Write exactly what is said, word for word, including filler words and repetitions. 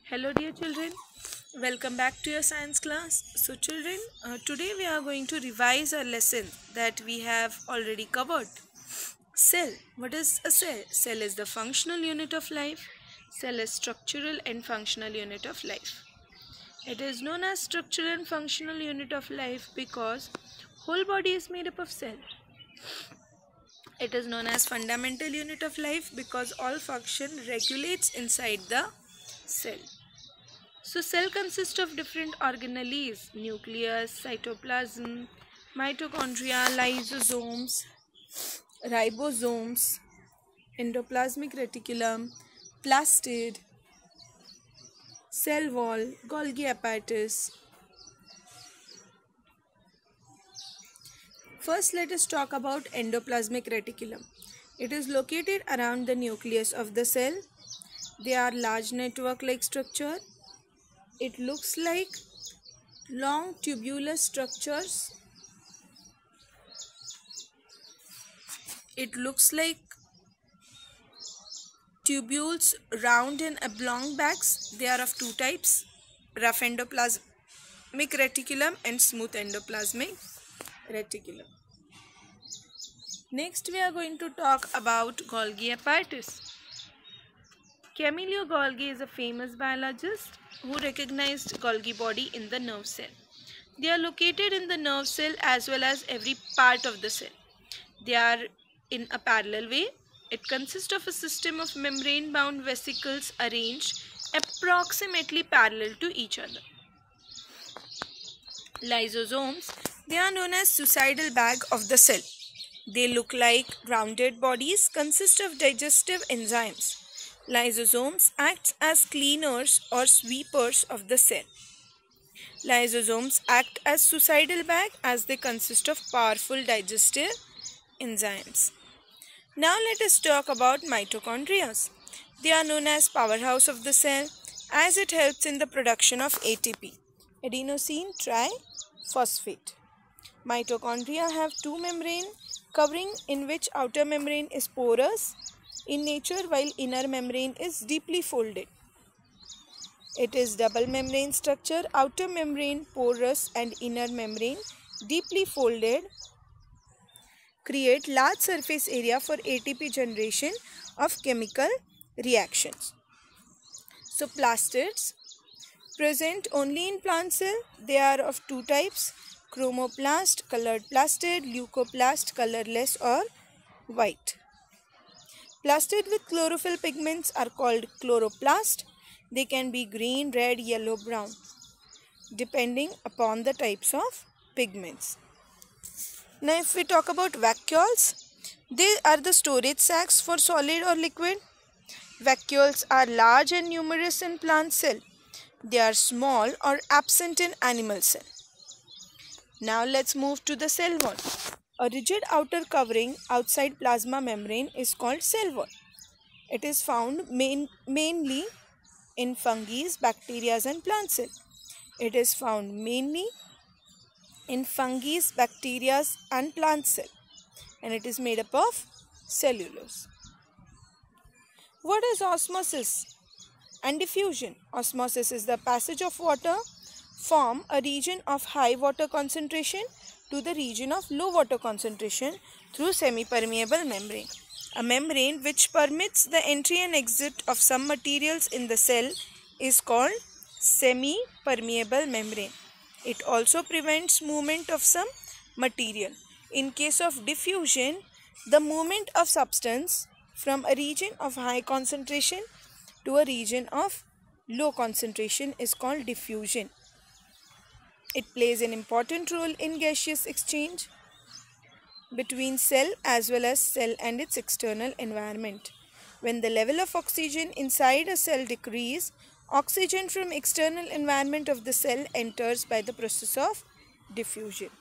Hello dear children, welcome back to your science class. So children, uh, today we are going to revise a lesson that we have already covered. Cell. What is a cell? Cell is the functional unit of life. Cell is structural and functional unit of life. It is known as structural and functional unit of life because whole body is made up of cell. It is known as fundamental unit of life because all function regulates inside the cell. So cell consists of different organelles: nucleus, cytoplasm, mitochondria, lysosomes, ribosomes, endoplasmic reticulum, plastid, cell wall, Golgi apparatus. First, let us talk about endoplasmic reticulum. It is located around the nucleus of the cell. They are large network-like structure. It looks like long tubular structures. It looks like tubules, round and oblong bags. They are of two types: rough endoplasmic reticulum and smooth endoplasmic reticulum. Next, we are going to talk about Golgi apparatus. Camillo Golgi is a famous biologist who recognized Golgi body in the nerve cell. They are located in the nerve cell as well as every part of the cell. They are in a parallel way. It consists of a system of membrane-bound vesicles arranged approximately parallel to each other. Lysosomes. They are known as suicidal bag of the cell. They look like rounded bodies, consist of digestive enzymes. Lysosomes act as cleaners or sweepers of the cell. Lysosomes act as suicidal bag as they consist of powerful digestive enzymes. Now let us talk about mitochondria. They are known as powerhouse of the cell as it helps in the production of A T P, adenosine triphosphate. Mitochondria have two membrane covering in which outer membrane is porous in nature while inner membrane is deeply folded. It is double membrane structure, outer membrane porous and inner membrane deeply folded create large surface area for A T P generation of chemical reactions. So plastids present only in plant cell. They are of two types: chromoplast, colored plastid, leucoplast, colorless or white. Plastid with chlorophyll pigments are called chloroplast. They can be green, red, yellow, brown, depending upon the types of pigments. Now if we talk about vacuoles, they are the storage sacs for solid or liquid. Vacuoles are large and numerous in plant cell. They are small or absent in animal cell. Now let's move to the cell wall. A rigid outer covering outside plasma membrane is called cell wall. It is found main, mainly in fungi, bacteria and plant cell. It is found mainly in fungi, bacteria and plant cell, and it is made up of cellulose. What is osmosis and diffusion? Osmosis is the passage of water from a region of high water concentration to the region of low water concentration through semi-permeable membrane. A membrane which permits the entry and exit of some materials in the cell is called semi-permeable membrane. It also prevents movement of some material. In case of diffusion, the movement of substance from a region of high concentration to a region of low concentration is called diffusion. It plays an important role in gaseous exchange between cell as well as cell and its external environment. When the level of oxygen inside a cell decreases, oxygen from external environment of the cell enters by the process of diffusion.